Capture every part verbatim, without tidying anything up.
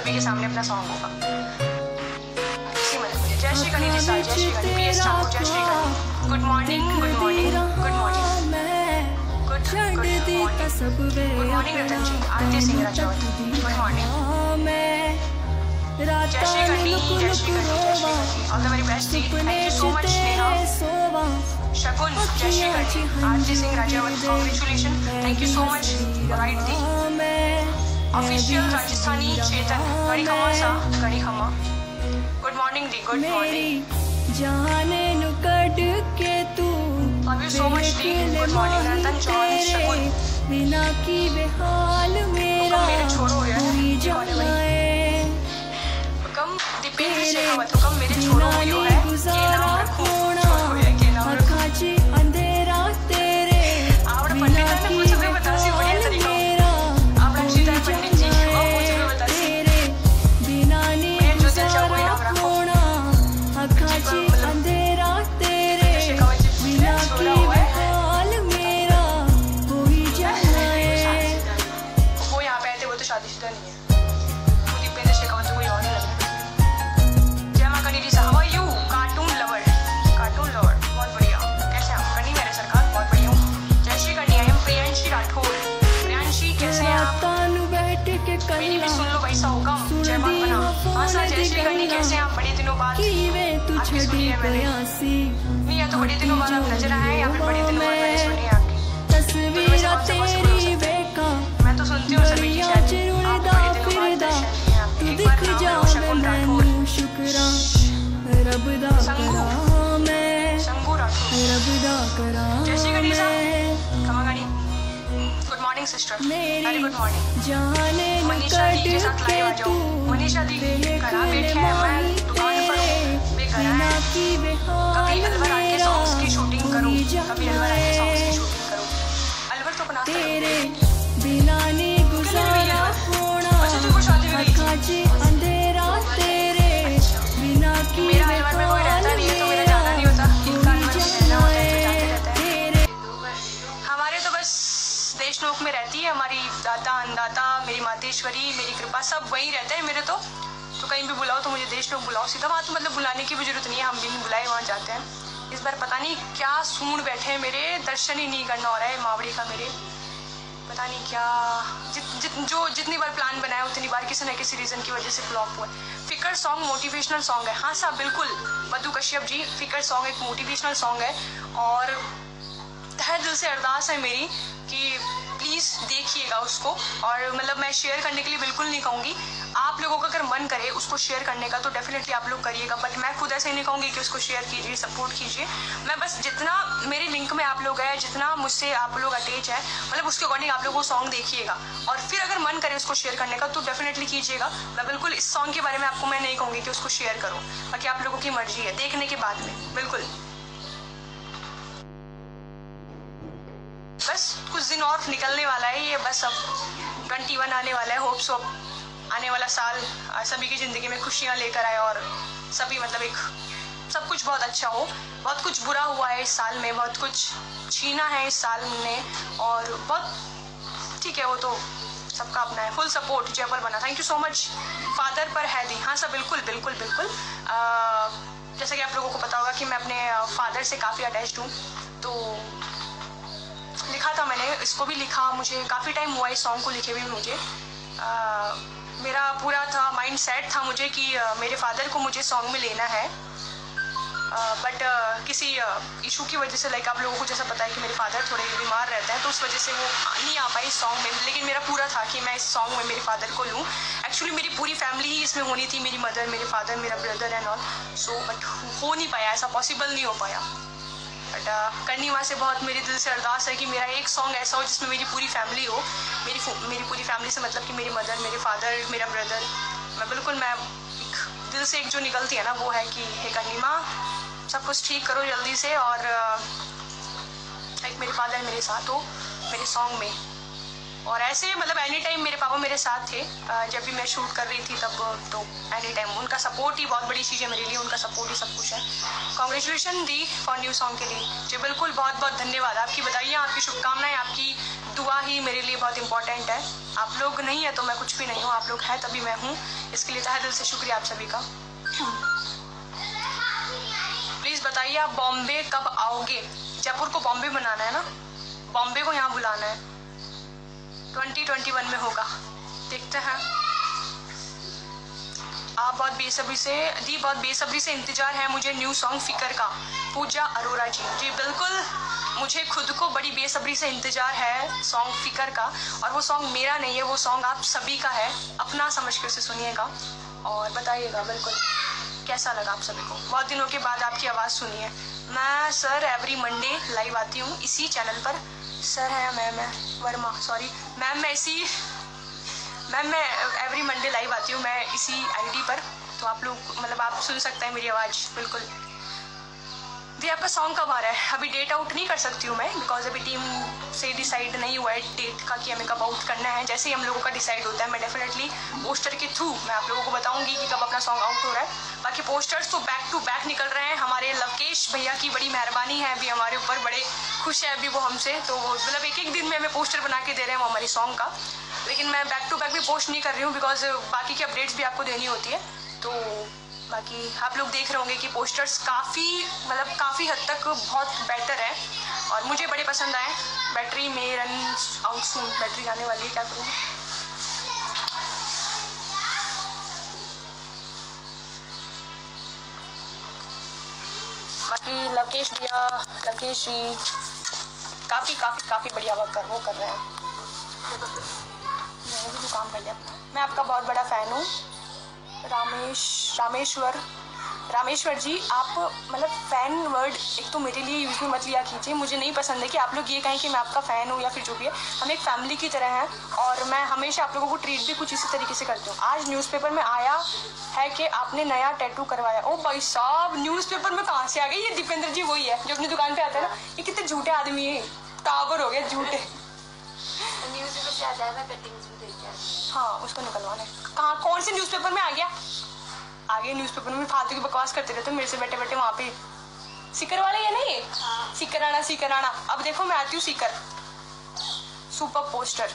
सभी के सामने अपना सॉन्ग होगा। इसी में मुझे जय श्री गणेश जी, जय श्री गणेश, पी एस ठाकुर, जय Shri Ganesh, good morning, good morning, good morning, good good morning, good morning Ratan ji, Aarti Singh Rajouri, good morning, जय श्री गणेश, जय श्री गणेश, जय Shri Ganesh, all the very best दी, thank you so much Neha, Shakun, जय Shri Ganesh, Aarti Singh Rajouri, congratulation, thank you so much, right दी, ऑफिशियल राजस्थानी चेतन, गणी खमा सा, गणी खमा, गुड मॉर्निंग दी, गुड मॉर्निंग, जाने नु कट के तू, लव यू सो मच दी, good morning Ratan John, Shakun, बिना की बेहाल मेरा मेरे छोड़ो यार, कम दीपेंद्र शेखावत, कम मेरे छोड़ो यो है, के नाम रखूं, छोड़ो है के नाम रखूं, अंधेरा तेरे, आवड़ पंडित ने मुझे भी बता सी बढ़िया तरीका, आवड़ रक्षिता पंडित जी, और मुझे भी बता सी, बिना नी मैं जो दिल चाहूँ नाम रखूं, अखाची अंधेरा तेरे, बिना की बेहाल मेरा कोई जाए, वो यहाँ पे आए थे वो तो शादीशुदा नहीं है, वो दीपेंद्र शेखावत कोई और ही लग रहा है। जय मां Kani ji, how are you, cartoon lover, cartoon lover, बहुत बढ़िया, कैसे हैं आप? कनी मेरे सरकार, बहुत बढ़िया हूँ। जय श्री कनी, आई एम प्रियांशी राठौर, प्रियांशी कैसे हैं आप? मेरी भी सुन लो भाई सौगम, जय मां बना, हाँ सर, जय श्री कनी कैसे हैं आप? बड़े दिनों बाद आपकी सुनी है मैंने, नहीं या तो बड़े दिनों बाद आप नजर आए या फिर बड़े दिनों बाद मैंने सुनी है आपकी, मैं तो सुनती हूँ सभी की शायद, आप बड़े दिनों बाद दर्शन दिए हैं आपने, एक बार नाम लो शकुन राठौर, संगू, संगू राठौर, जय श्री गणेश साहब, कमा गाड़ी, good morning sister, very good morning, Manisha दी के साथ लाइव आ जाओ, मनीषा दी घरा बैठे हैं, मैं दुकान पर हूँ, मैं घर आया, कभी अलवर आके सॉन्ग्स की शूटिंग करूँ, कभी अलवर आके सॉन्ग्स की शूटिंग करूँ, अलवर तो बना सकते बिना नी गुजारा होना, अच्छा तुमको शादी में गई, अंधेरा तेरे, बिना की मेरा अलवर में कोई रहता नहीं है तो मेरा जाना नहीं होता, इनका अलवर में रहना होता है तो जाते रहता है, हमारे तो बस देश लोक में रहती है हमारी दाता अन्नदाता, मेरी मातेश्वरी, मेरी कृपा, सब वहीं रहते हैं मेरे तो तो कहीं भी बुलाओ तो मुझे देश लोग बुलाओ सीधा, वहाँ तो मतलब बुलाने की भी जरूरत नहीं है, हम भी नहीं बुलाए वहाँ जाते हैं। इस बार पता नहीं क्या सूंड बैठे हैं मेरे, दर्शन ही नहीं करना हो रहा है मावड़ी का मेरे, पता नहीं क्या, जित, जित जो जितनी बार प्लान बनाया उतनी बार किसी न किसी रीज़न की वजह से फ्लॉप हुआ है। फिकर सॉन्ग मोटिवेशनल सॉन्ग है, हाँ साहब बिल्कुल मधु कश्यप जी, फिकर सॉन्ग एक मोटिवेशनल सॉन्ग है और तहे दिल से अरदास है मेरी कि प्लीज़ देखिएगा उसको, और मतलब मैं शेयर करने के लिए बिल्कुल नहीं कहूँगी, आप लोगों का अगर मन करे उसको शेयर करने का तो डेफिनेटली आप लोग करिएगा, बट मैं खुद ऐसे नहीं कहूँगी कि उसको शेयर कीजिए, सपोर्ट कीजिए, मैं बस जितना मेरे लिंक में आप लोग हैं, जितना मुझसे आप लोग अटैच है, मतलब उसके अकॉर्डिंग आप लोग वो सॉन्ग देखिएगा, और फिर अगर मन करे उसको शेयर करने का तो डेफिनेटली कीजिएगा। मैं बिल्कुल इस सॉन्ग के बारे में आपको मैं नहीं कहूँगी कि उसको शेयर करो, बाकी आप लोगों की मर्जी है देखने के बाद में, बिल्कुल। बस कुछ दिन और निकलने वाला है ये, बस अब ट्वेंटी वन आने वाला है, होप सो आने वाला साल सभी की ज़िंदगी में खुशियाँ लेकर आए और सभी मतलब एक सब कुछ बहुत अच्छा हो। बहुत कुछ बुरा हुआ है इस साल में, बहुत कुछ छीना है इस साल ने, और बहुत ठीक है वो तो सबका अपना है। फुल सपोर्ट जयपल बना, thank you so much. Father पर है दी, हाँ सर बिल्कुल बिल्कुल बिल्कुल। आ, जैसा कि आप लोगों को पता होगा कि मैं अपने फादर से काफ़ी अटैच्ड हूँ, तो लिखा था मैंने, इसको भी लिखा, मुझे काफ़ी टाइम हुआ इस सॉन्ग को लिखे हुए मुझे। आ, मेरा पूरा था माइंड सेट था मुझे कि आ, मेरे फादर को मुझे सॉन्ग में लेना है, बट uh, uh, किसी इशू uh, की वजह से, लाइक आप लोगों को जैसा पता है कि मेरे फादर थोड़े बीमार रहते हैं, तो उस वजह से वो नहीं आ पाई इस सॉन्ग में, लेकिन मेरा पूरा था कि मैं इस सॉन्ग में मेरे फादर को लूँ। एक्चुअली मेरी पूरी फैमिली ही इसमें होनी थी, मेरी मदर, मेरे फादर, मेरा brother and all, so but हो नहीं पाया, ऐसा पॉसिबल नहीं हो पाया। बट uh, करनी माँ से बहुत मेरे दिल से अरदास है कि मेरा एक सॉन्ग ऐसा हो जिसमें मेरी पूरी फैमिली हो। मेरी मेरी पूरी फैमिली से मतलब कि मेरी मदर, मेरे फादर, मेरा ब्रदर, मैं बिल्कुल मैं एक दिल से एक जो निकलती है ना वो है कि हे करनी माँ सब कुछ ठीक करो जल्दी से, और लाइक मेरे फादर मेरे साथ हो मेरे सॉन्ग में। और ऐसे मतलब एनी टाइम मेरे पापा मेरे साथ थे, जब भी मैं शूट कर रही थी तब तो एनी टाइम उनका सपोर्ट ही बहुत बड़ी चीज़ है मेरे लिए, उनका सपोर्ट ही सब कुछ है। कॉन्ग्रेचुलेशन दी फॉर न्यू सॉन्ग के लिए जी, बिल्कुल बहुत बहुत धन्यवाद। आपकी बताइए, आपकी शुभकामनाएं, आपकी दुआ ही मेरे लिए बहुत इंपॉर्टेंट है। आप लोग नहीं है तो मैं कुछ भी नहीं हूँ, आप लोग हैं तभी मैं हूँ, इसके लिए तहे दिल से शुक्रिया आप सभी का। प्लीज़ बताइए आप बॉम्बे कब आओगे? जयपुर को बॉम्बे बनाना है ना, बॉम्बे को यहाँ बुलाना है, ट्वेंटी ट्वेंटी वन में होगा, देखते हैं। आप बहुत बेसब्री से दी बहुत बेसब्री से इंतजार है मुझे न्यू सॉन्ग फिकर का, पूजा अरोरा जी। जी बिल्कुल, मुझे खुद को बड़ी बेसब्री से इंतजार है सॉन्ग फिकर का, और वो सॉन्ग मेरा नहीं है, वो सॉन्ग आप सभी का है, अपना समझ कर उसे सुनिएगा और बताइएगा बिल्कुल कैसा लगा आप सभी को। बहुत दिनों के बाद आपकी आवाज़ सुनी है। मैं सर एवरी मंडे लाइव आती हूँ इसी चैनल पर। सर है मैम है वर्मा, सॉरी मैम, मैं इसी मैम मैं एवरी मंडे लाइव आती हूँ मैं इसी आईडी पर, तो आप लोग मतलब आप सुन सकते हैं मेरी आवाज़ बिल्कुल। दी आपका सॉन्ग कब आ रहा है? अभी डेट आउट नहीं कर सकती हूँ मैं, बिकॉज अभी टीम से डिसाइड नहीं हुआ है डेट का कि हमें कब आउट करना है। जैसे ही हम लोगों का डिसाइड होता है मैं डेफिनेटली पोस्टर के थ्रू मैं आप लोगों को बताऊंगी कि कब अपना सॉन्ग आउट हो रहा है। बाकी पोस्टर्स तो बैक टू बैक निकल रहे हैं, हमारे लवकेश भैया की बड़ी मेहरबानी है, अभी हमारे ऊपर बड़े खुश है अभी वो हमसे, तो वो मतलब एक एक दिन में हमें पोस्टर बना के दे रहे हैं वो हमारी सॉन्ग का। लेकिन मैं बैक टू बैक भी पोस्ट नहीं कर रही हूँ, बिकॉज बाकी की अपडेट्स भी आपको देनी होती है। तो बाकी आप लोग देख रहे होंगे कि पोस्टर्स काफ़ी मतलब काफ़ी हद तक बहुत बेटर है और मुझे बड़े पसंद आए। बैटरी में रन आउट सून, बैटरी जाने वाली है, क्या करूँ। बाकी लवकेश भैया, लवकेश जी काफ़ी काफ़ी काफ़ी बढ़िया वर्क कर वो कर रहे हैं, मैंने भी जो काम कर लिया। मैं आपका बहुत बड़ा फ़ैन हूँ रामेश रामेश्वर रामेश्वर जी। आप मतलब फ़ैन वर्ड एक तो मेरे लिए यूज़ में मत लिया कीजिए, मुझे नहीं पसंद है कि आप लोग ये कहें कि मैं आपका फ़ैन हूँ या फिर जो भी है। हम एक फैमिली की तरह हैं और मैं हमेशा आप लोगों को ट्रीट भी कुछ इसी तरीके से करती हूँ। आज न्यूज़पेपर में आया है कि आपने नया टैटू करवाया। ओ भाई साहब, न्यूज़पेपर में कहाँ से आ गई? ये दीपेंद्र जी वही है जो अपनी दुकान पर आते हैं ना। ये कितने झूठे आदमी है, टावर हो गए झूठे। न्यूज़पेपर से आता है, मैं कटिंग्स भी देख के आती हूँ। हाँ, उसको निकलवाना है। कहाँ कौन से न्यूज़पेपर में आ गया? आगे न्यूज़पेपर में फालतू की बकवास करते रहते मेरे से बैठे बैठे वहाँ पे। सीकर वाले ये नहीं? हाँ। सीकर आना सीकर आना। अब देखो मैं आती हूँ सीकर। Super poster.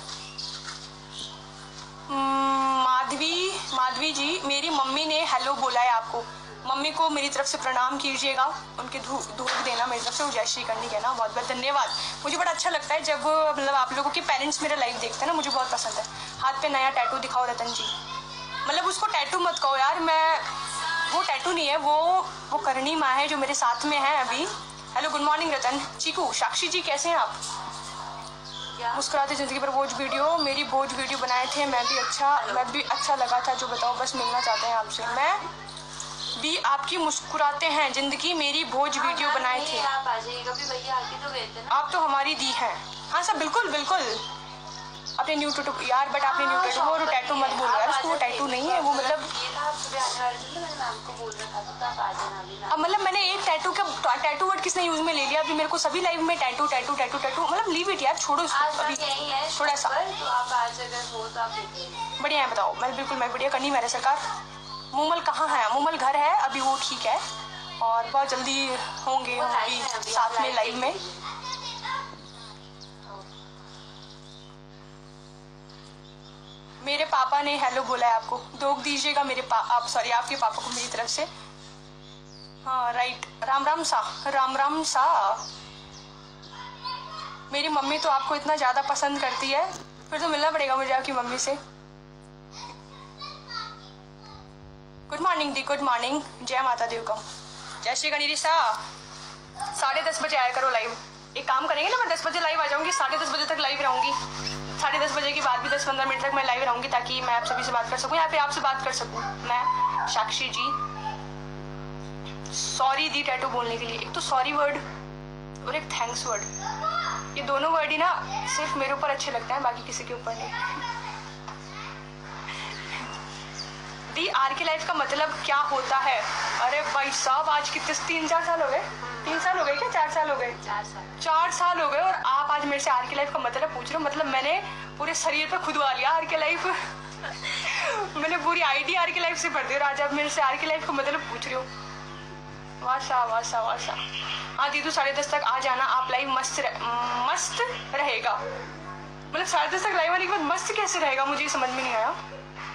माधवी माधवी जी, मेरी मम्मी ने हेलो बोला है आपको, मम्मी को मेरी तरफ से प्रणाम कीजिएगा, उनके धूप धूप देना मेरी तरफ से, वो जय श्री करनी कहना। बहुत बहुत धन्यवाद। मुझे बड़ा अच्छा लगता है जब मतलब आप लोगों के पेरेंट्स मेरा लाइव देखते हैं ना, मुझे बहुत पसंद है। हाथ पे नया टैटू दिखाओ रतन जी। मतलब उसको टैटू मत कहो यार, मैं वो टैटू नहीं है, वो वो करनी माँ है जो मेरे साथ में है अभी। Hello good morning Ratan. Chiku, Sakshi ji कैसे हैं आप? मुस्कुराते ज़िंदगी पर भोज वीडियो, मेरी भोज वीडियो बनाए थे, मैं भी अच्छा मैं भी अच्छा लगा था, जो बताओ बस मिलना चाहते हैं आपसे। मैं भी आपकी मुस्कुराते हैं ज़िंदगी मेरी भोज वीडियो बनाए थे। आप आ जाइएगा भी, भैया आके तो गए थे ना। आप तो हमारी दी हैं। हाँ सर बिल्कुल बिल्कुल। अपने न्यू टैटू यार, बट आपने न्यू टैटू वो टैटू मत बोलो यार, उसको वो टैटू नहीं है वो। मतलब ये था आप सुबह आने वाले थे, मैंने मैम को बोल रखा था तो आप आ जाना अभी। अब मतलब मैंने एक टैटू का टैटू वर्ड किसने यूज में ले लिया अभी? मेरे को सभी लाइव में टैटू टैटू टैटू टैटू मतलब लीव इट यार, छोड़ो आज उसको अभी बात यही है थोड़ा सा। तो आप आज अगर हो तो आप देखिए। बढ़िया है, बताओ। मैं बिल्कुल मैं बढ़िया करनी मेरे सरकार। मूमल कहाँ है? मूमल घर है अभी, वो ठीक है और बहुत जल्दी होंगे हम भी साथ में लाइव में। मेरे पापा ने हेलो बोला है आपको, दोग दीजिएगा मेरे पा आप सॉरी आपके पापा को मेरी तरफ से। हाँ राइट, राम राम सा राम राम सा। मेरी मम्मी तो आपको इतना ज़्यादा पसंद करती है, फिर तो मिलना पड़ेगा मुझे आपकी मम्मी से। गुड मॉर्निंग दी, गुड मॉर्निंग। जय माता देव का जय श्री गणेशा। साढ़े दस बजे आया करो लाइव। एक काम करेंगे ना, मैं दस बजे लाइव आ जाऊंगी, साढ़े दस बजे तक लाइव रहूंगी। साढ़े दस बजे के बाद भी दस पंद्रह मिनट तक मैं लाइव रहूंगी, ताकि मैं आप सभी से बात कर सकूं या फिर आपसे बात कर सकूं। मैं साक्षी जी, सॉरी दी टैटू बोलने के लिए। एक तो सॉरी वर्ड और एक थैंक्स वर्ड, ये दोनों वर्ड ही ना सिर्फ मेरे ऊपर अच्छे लगते हैं, बाकी किसी के ऊपर नहीं। दी आर के लाइफ का मतलब क्या होता है? अरे भाई साहब, आज कितने तीन चार साल हो गए तीन साल हो गए क्या चार साल हो गए चार साल चार साल हो गए और आप आज मेरे से आर के लाइफ का मतलब पूछ रहे हो। मतलब मैंने पूरे शरीर पे खुदवा लिया आर के लाइफ। मैंने पूरी आईडी आर के लाइफ से भर दी और आज आप मेरे से आर के लाइफ का मतलब पूछ रहे हो। वासा वासा वासा। हाँ दीदू साढ़े दस तक आ जाना, आप लाइव मस्त रह, मस्त रहेगा। मतलब साढ़े दस तक लाइव आने के बाद मस्त कैसे रहेगा, मुझे समझ में नहीं आया।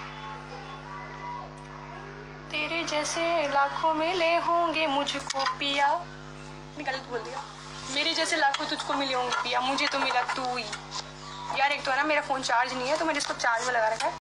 तेरे जैसे लाखों मिले होंगे मुझको पिया, मैं गलत बोल दिया, मेरे जैसे लाखों तुझको मिले होंगे पिया, मुझे तो मिला तू ही। यार एक तो है ना मेरा फ़ोन चार्ज नहीं है तो मैंने इसको चार्ज में लगा रखा है।